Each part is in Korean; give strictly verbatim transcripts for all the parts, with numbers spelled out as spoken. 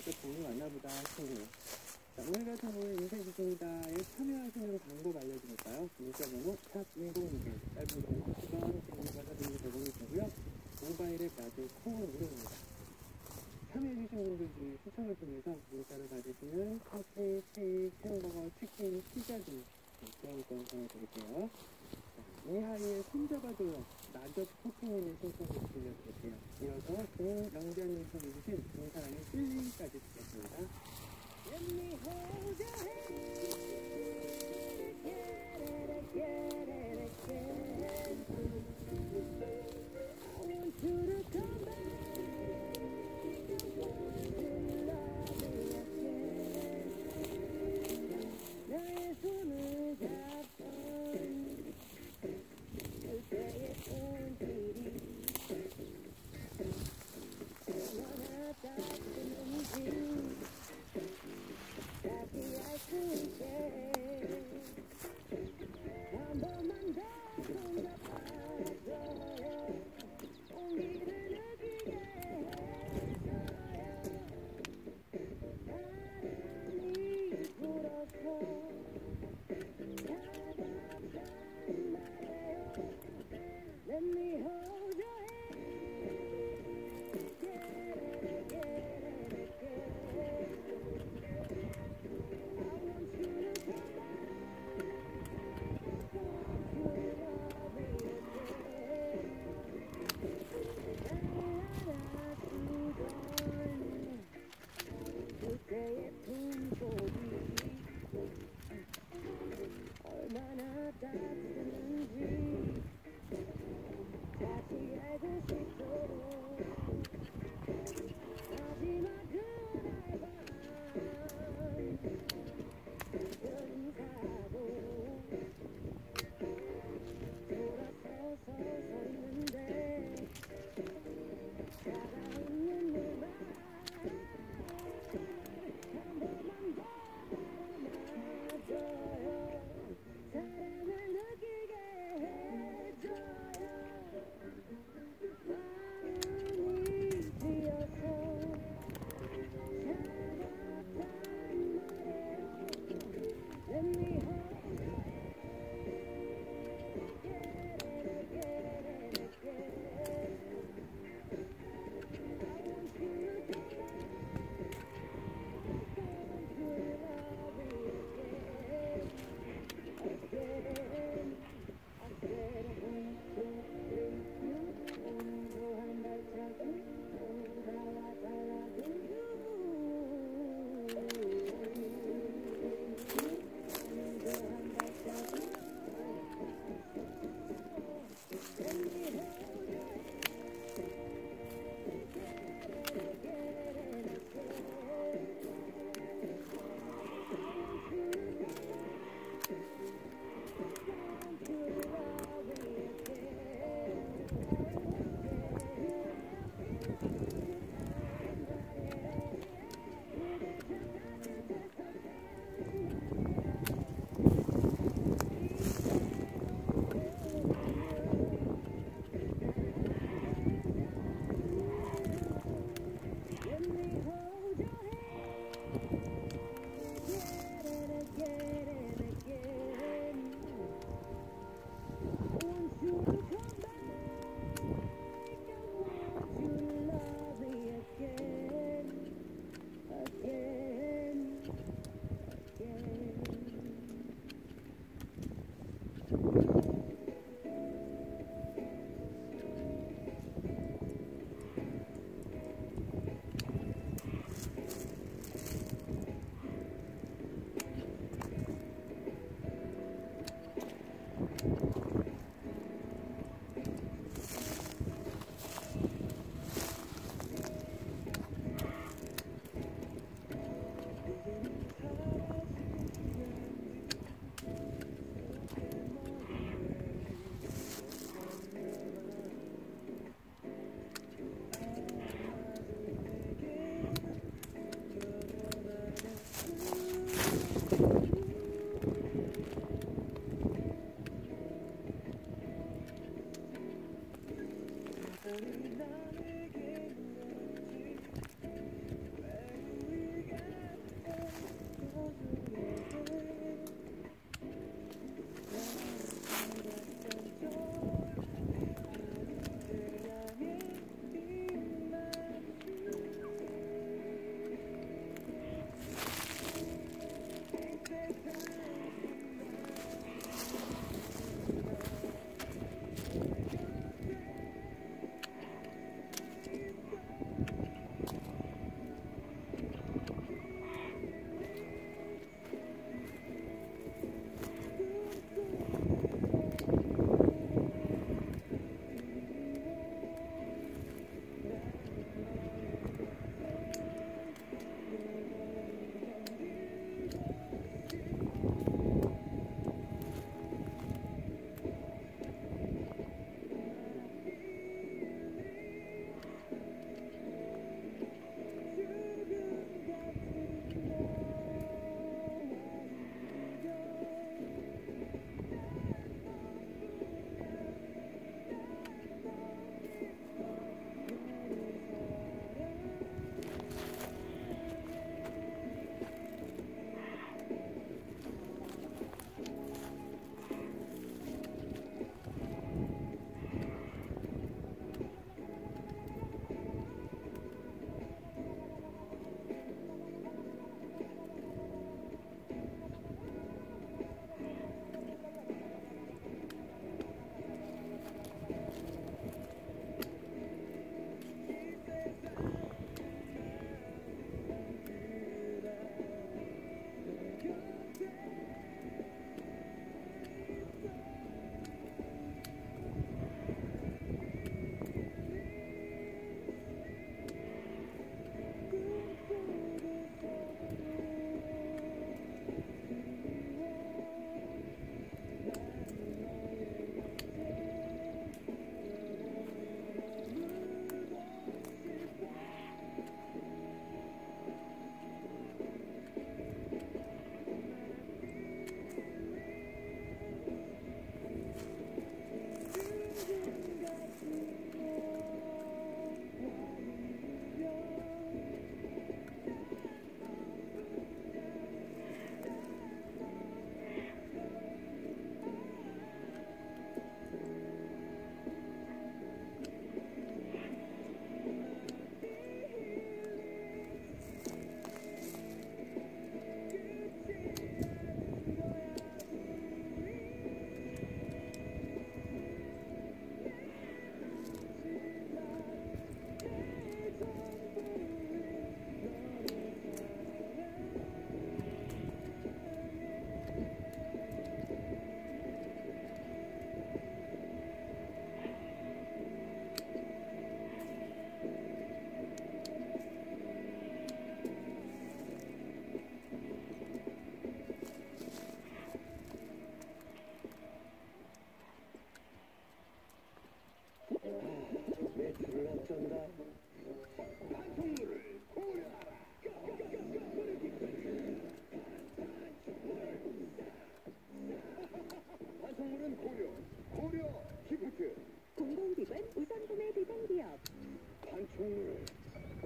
직접 방이 왔나보다 싶네요. 자, 오늘 같은 경우는 인쇄기술다에 참여하시는 방법 알려드릴까요? 문자번호 샵 일공이일, 짧은 건 오십 원, 긴거 사진이 제공이 되고요. 모바일에 라디오 콩은 무료입니다. 참여해주신 분들 중에 추첨을 통해서 문자를 받으시는 커피, 케이크, 햄버거, 치킨, 피자 등 교환권 보내드릴게요. 이하이의 손잡아줘요. 낙엽 토핑을 신청해 들려드릴게요. 이어서 김영자님 청해주신 두 사람의 찔링까지 듣겠습니다. Let me hold your hand again and again and again. I want you to come back. 나의 손을 잡던 그때의 손길이 얼마나 따뜻한지 다시 알 수 있게 한 번만 더 손잡아줘요. 온기를 느끼게 해줘요. 바람이 불어서 Let me hold your hand again and again and again. I want you to come back. I want you to love me again. 날아주던 그때의 품속이 얼마나 따뜻한지 다시 알고 싶도록 마지막 그날 밤 별은 가고 돌아서서 서 있는데 다가온 눈물만 한 번만 더 바라봐줘요. 사랑을 느끼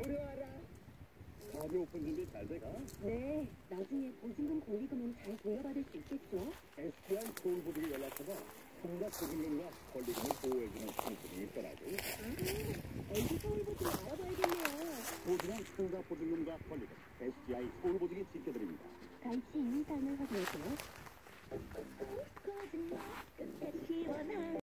고려하라. 가게 오픈 준비 잘 돼가? 네, 나중에 보증금 권리금은 잘 돌려받을 수 있겠죠? 에스티아이 서울보증에 연락해봐. 통과 보증금과 권리금을 보호해주는 상품이 있더라고. 아, 엘지 서울보증 알아봐야겠네요. 보증한 통과 보증금과 권리금, 에스티아이 서울보증이 지켜드립니다. 가입 시 이미 사항을 확인하세요. 끝까지 시원한